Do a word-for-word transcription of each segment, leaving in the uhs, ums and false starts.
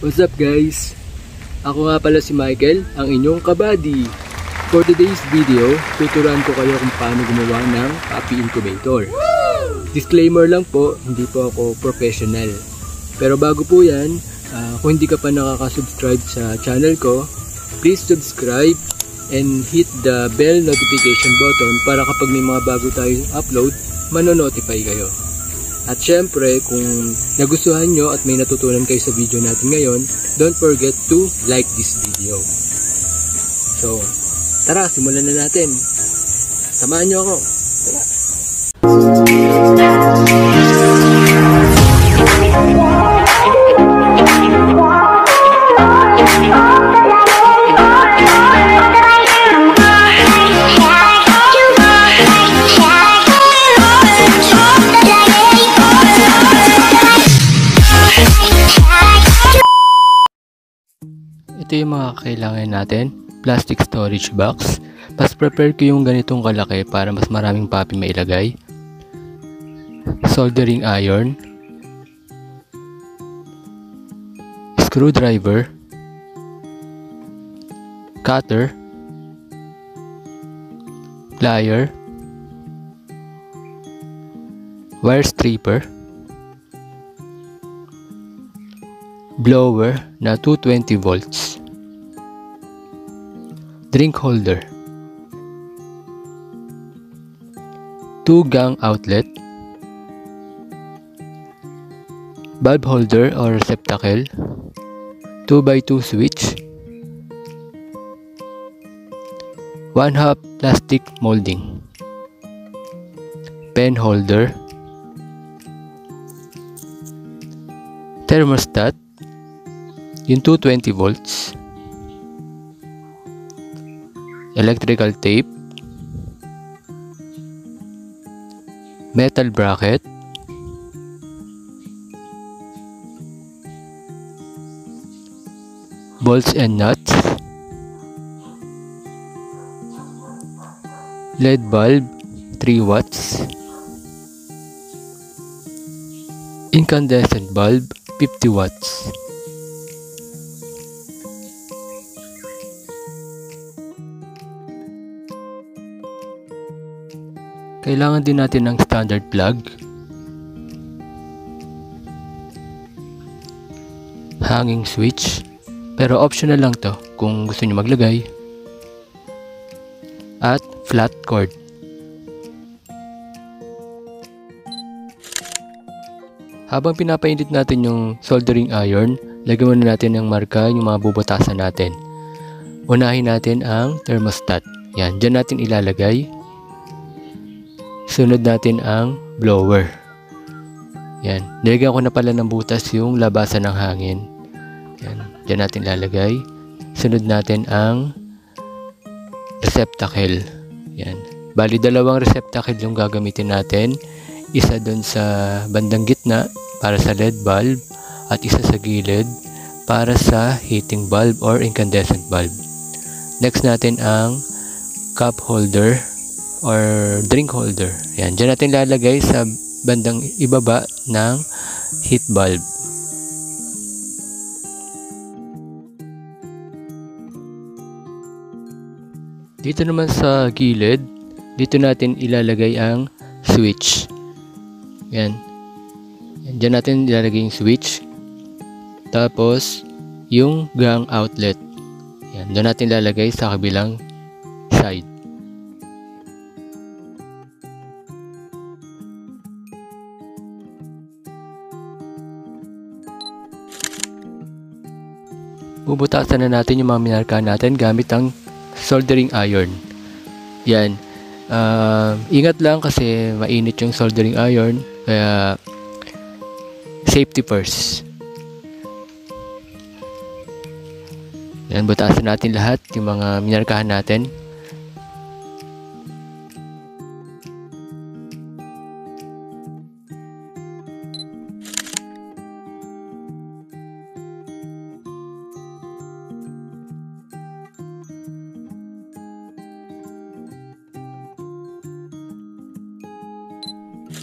What's up guys? Ako nga pala si Michael, ang inyong kabady. For today's video, tuturuan ko kayo kung paano gumawa ng coffee incubator. Disclaimer lang po, hindi po ako professional. Pero bago po yan, uh, kung hindi ka pa nakaka-subscribe sa channel ko, please subscribe and hit the bell notification button para kapag may mga bago tayong upload, manonotify kayo. At syempre, kung nagustuhan nyo at may natutunan kayo sa video natin ngayon, don't forget to like this video. So, tara, simulan na natin. Samahan nyo ako. Tara. Ito yung mga kailangan natin. Plastic storage box. Mas prepare ko yung ganitong kalaki para mas maraming papi mailagay. Soldering iron. Screwdriver. Cutter. Plier. Wire stripper. Blower na two hundred twenty volts. Drink holder. Two gang outlet. Bulb holder or receptacle. two by two switch. one half plastic molding. Pen holder. Thermostat. Yung two hundred twenty volts. Electrical tape. Metal bracket. Bolts and nuts. L E D bulb three watts. Incandescent bulb fifty watts. Kailangan din natin ng standard plug, hanging switch, pero optional lang to kung gusto niyo maglagay, at flat cord. Habang pinapainit natin yung soldering iron, lagyan muna natin ng marka yung mga bubutasan natin. Unahin natin ang thermostat. Yan, dyan natin ilalagay. Sunod natin ang blower. Yan. Nilagyan ko na pala ng butas yung labasan ng hangin. Yan. Diyan natin lalagay. Sunod natin ang receptacle. Yan. Bali, dalawang receptacle yung gagamitin natin. Isa dun sa bandang gitna para sa L E D bulb at isa sa gilid para sa heating bulb or incandescent bulb. Next natin ang cup holder or drink holder. Yan, dyan natin lalagay sa bandang ibaba ng heat bulb. Dito naman sa gilid, dito natin ilalagay ang switch. Yan. Yan, dyan natin ilalagay yung switch. Tapos, yung gang outlet. Yan, dyan natin ilalagay sa kabilang side. Bubutasan na natin yung mga minarkahan natin gamit ang soldering iron. Yan. Uh, ingat lang kasi mainit yung soldering iron. Kaya safety first. Yan. Butasan natin lahat yung mga minarkahan natin.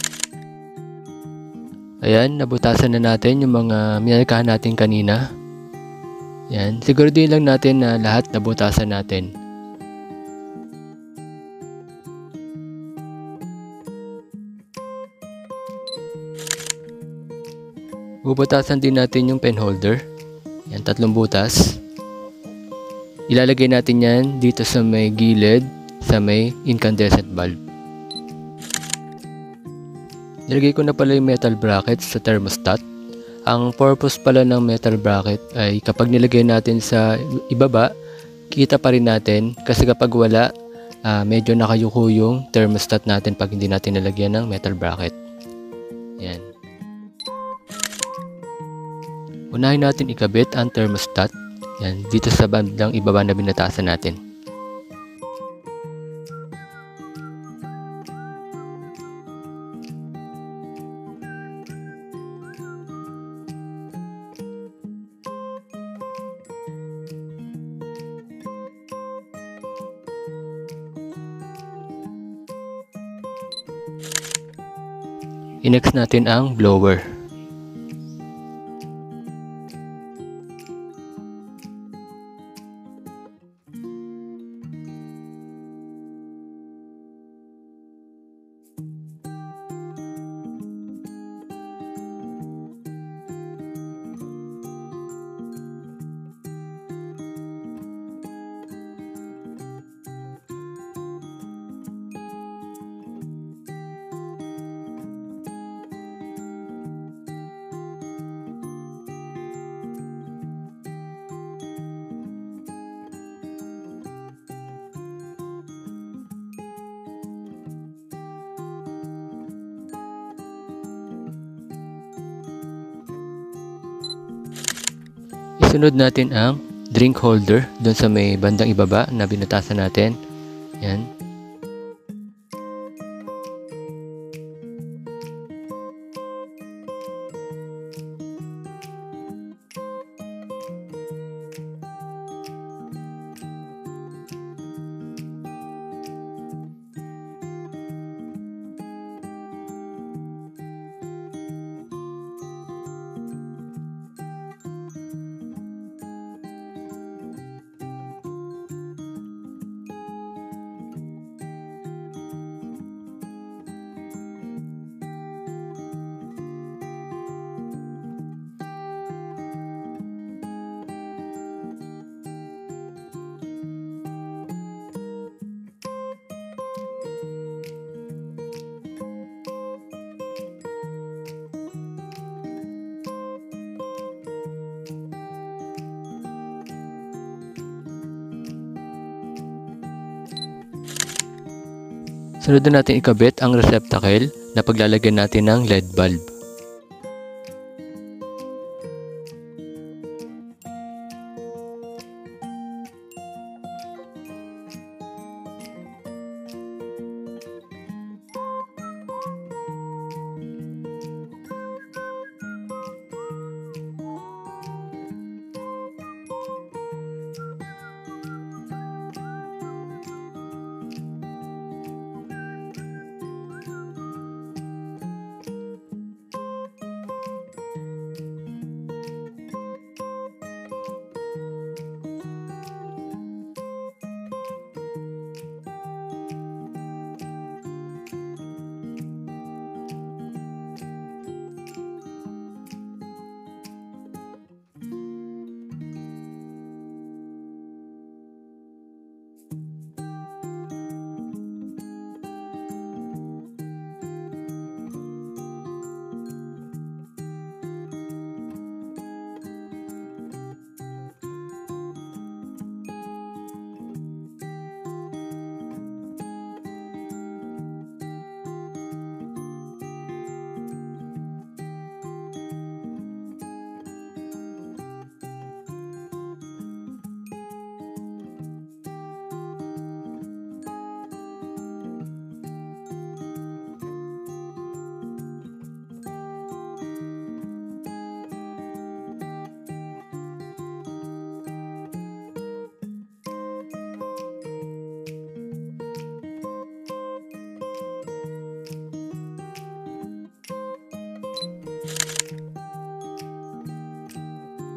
Ayan, nabutasan na natin yung mga minalkahan natin kanina. Yan, siguraduhin lang natin na lahat nabutasan natin. Bubutasan din natin yung pen holder. Yan, tatlong butas. Ilalagay natin yan dito sa may gilid, sa may incandescent bulb. Nilagay ko na pala yung metal bracket sa thermostat. Ang purpose pala ng metal bracket ay kapag nilagay natin sa ibaba, kita pa rin natin kasi kapag wala, uh, medyo nakayuko yung thermostat natin pag hindi natin nilagyan ng metal bracket. Yan. Unahin natin ikabit ang thermostat. Yan, dito sa bandang ibaba na binatasan natin. I-next natin ang blower. Isunod natin ang drink holder doon sa may bandang ibaba na binatasan natin. Yan. Sunod na natin ikabit ang receptacle na paglalagyan natin ng L E D bulb.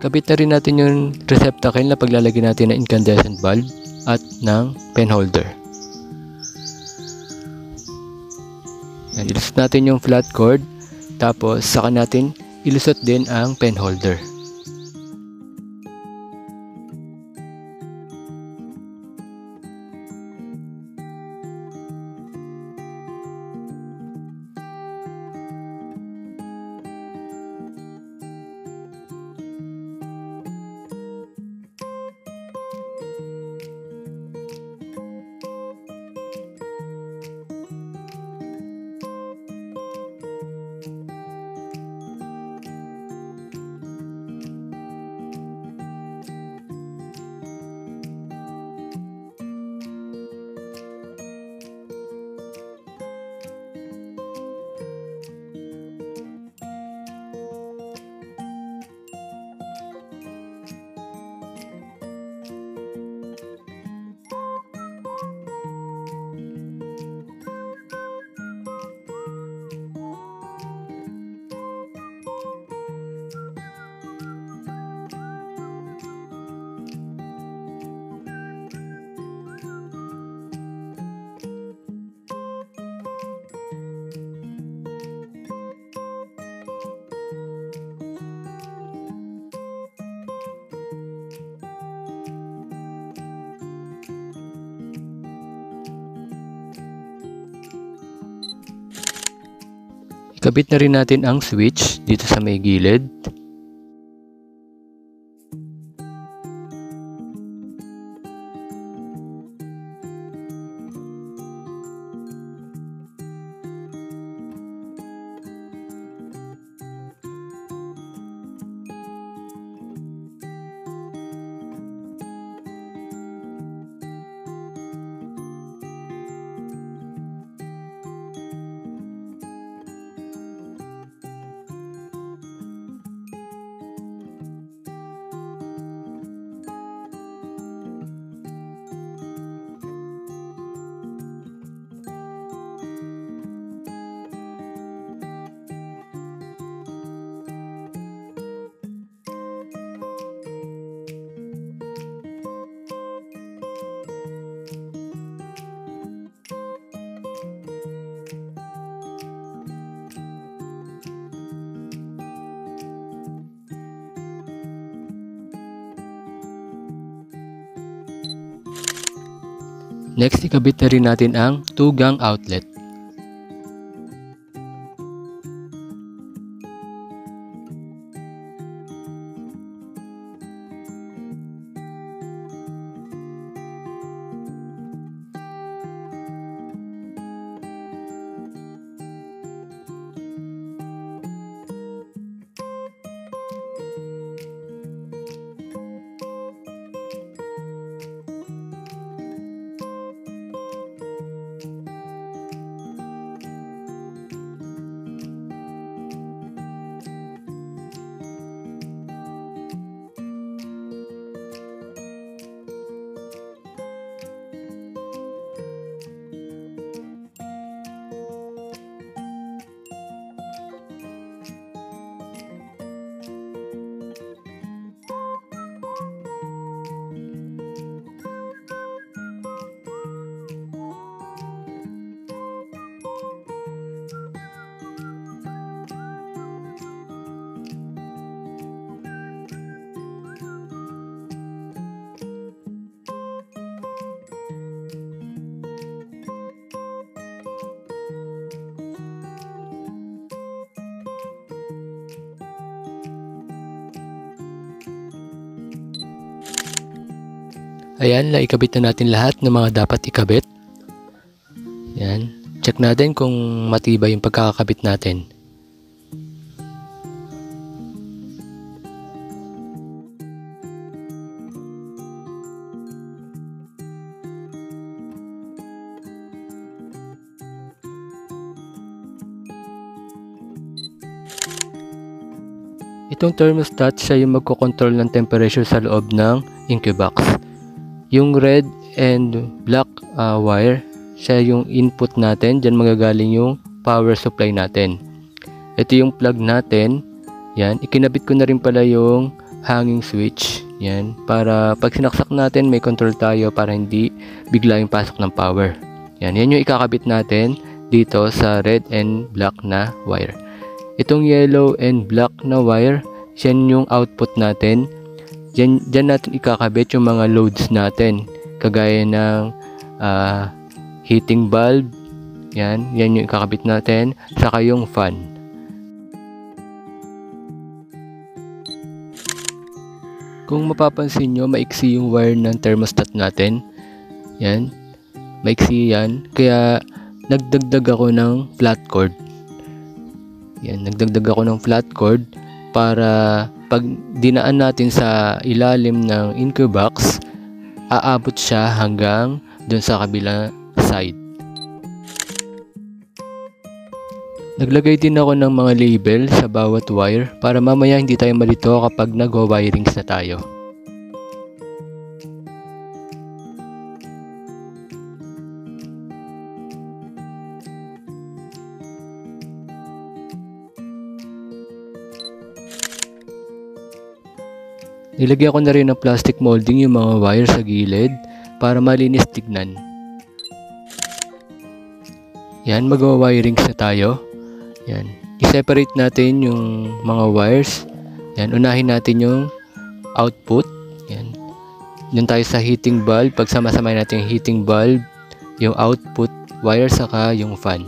Kabit na rin natin yung receptacle na paglalagay natin ng incandescent bulb at ng pen holder. Yan, ilusot natin yung flat cord, tapos saka natin ilusot din ang pen holder. Ikabit na rin natin ang switch dito sa may gilid. Next, ikabit na rin natin ang two-gang outlet. Ayan, naikabit na natin lahat ng mga dapat ikabit. Ayan, check natin kung matibay yung pagkakakabit natin. Itong thermostat, siya yung magkocontrol ng temperature sa loob ng incubox. Yung red and black uh, wire, siya yung input natin. Diyan magagaling yung power supply natin. Ito yung plug natin. Yan, ikinabit ko na rin pala yung hanging switch. Yan, para pag sinaksak natin may control tayo para hindi bigla yung pasok ng power. Yan, yan yung ikakabit natin dito sa red and black na wire. Itong yellow and black na wire, yan yung output natin. Yan, dyan natin ikakabit yung mga loads natin. Kagaya ng uh, heating bulb. Yan, yan yung ikakabit natin. Saka yung fan. Kung mapapansin nyo, maiksi yung wire ng thermostat natin. Yan. Maiksi yan. Kaya, nagdagdag ako ng flat cord. Yan. Nagdagdag ako ng flat cord para pag dinaan natin sa ilalim ng Incubox, aabot siya hanggang dun sa kabilang side. Naglagay din ako ng mga label sa bawat wire para mamaya hindi tayo malito kapag nagwa-wirings na tayo. Nilagyan ko na rin ng plastic molding yung mga wire sa gilid para malinis tignan. Yan, magwa-wirings na tayo. Yan. I-separate natin yung mga wires. Yan, unahin natin yung output. Yan. Doon tayo sa heating bulb. Pag sama-samay natin yung heating bulb, yung output wire saka yung fan.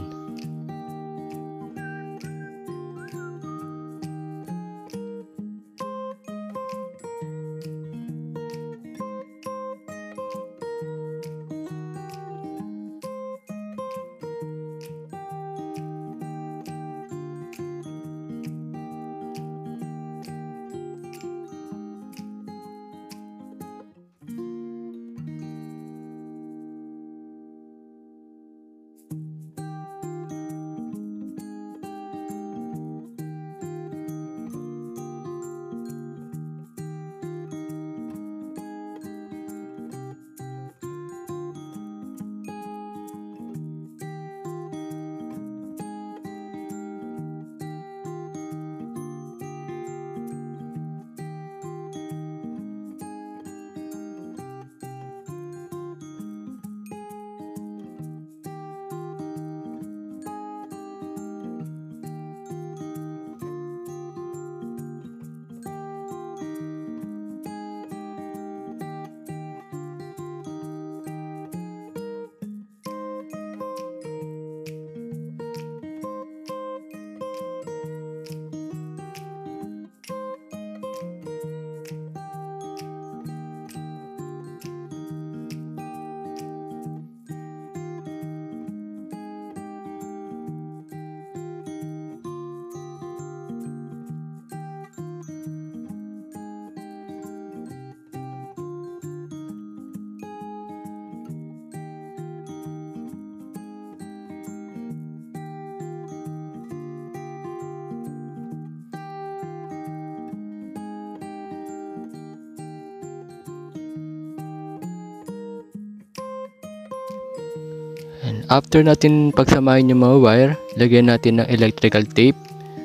And after natin pagsamahin yung mga wire, lagyan natin ng electrical tape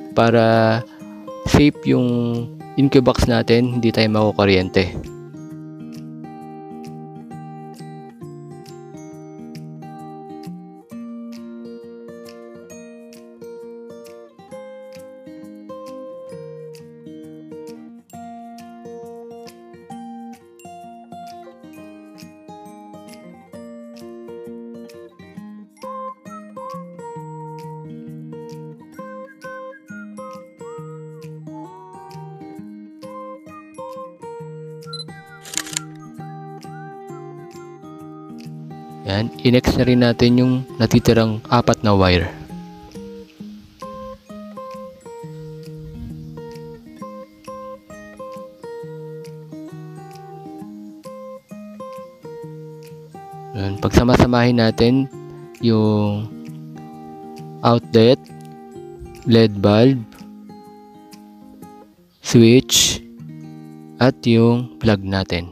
para safe yung Incubox natin, hindi tayo makukuryente. Yan, i-next na rin natin yung natitirang apat na wire. Yan, pagsama-samahin natin yung outlet, L E D bulb, switch, at yung plug natin.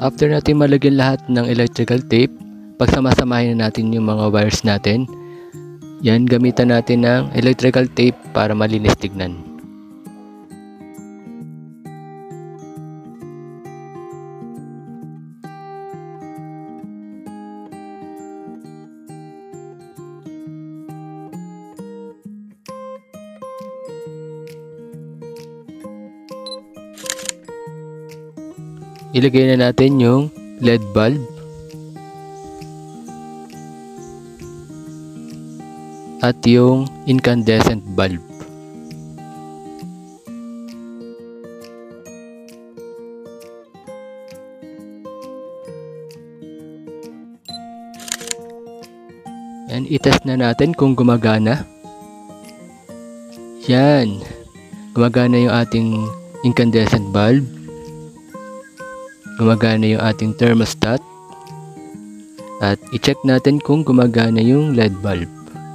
After natin malagyan lahat ng electrical tape, pagsamasamahin na natin yung mga wires natin. Yan, gamitan natin ng electrical tape para malinis tignan. Ilagay na natin yung L E D bulb. At yung incandescent bulb. Yan, itest na natin kung gumagana. Yan. Gumagana yung ating incandescent bulb. Gumagana yung ating thermostat. At i-check natin kung gumagana yung L E D bulb.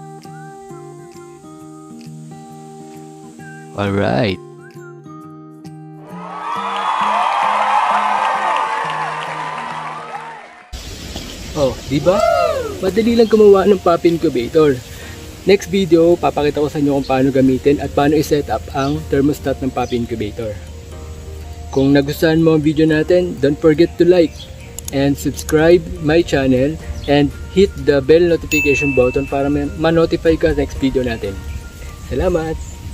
Alright. Oh, diba? Madali lang gumawa ng pop incubator. Next video, papakita ko sa inyo kung paano gamitin at paano i-set up ang thermostat ng pop incubator. Kung nagustuhan mo ang video natin, don't forget to like and subscribe my channel and hit the bell notification button para ma-notify ka sa next video natin. Salamat!